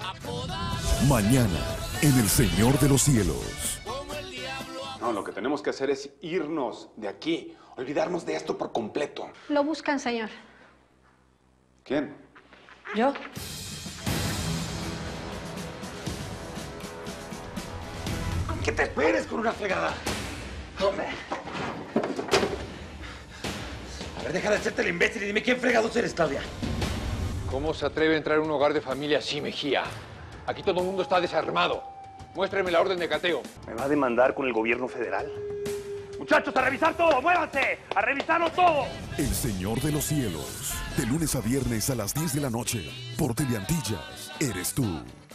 Mañana, en El Señor de los Cielos. No, lo que tenemos que hacer es irnos de aquí, olvidarnos de esto por completo. Lo buscan, señor. ¿Quién? ¿Yo? ¡Que te esperes con una fregada! ¡Hombre! A ver, deja de hacerte el imbécil y dime quién fregados eres, Claudia. ¿Cómo se atreve a entrar en un hogar de familia así, Mejía? Aquí todo el mundo está desarmado. Muéstreme la orden de cateo. ¿Me va a demandar con el gobierno federal? ¡Muchachos, a revisar todo! ¡Muévanse! ¡A revisarlo todo! El Señor de los Cielos. De lunes a viernes a las 10 de la noche. Por Teleantillas. Eres tú.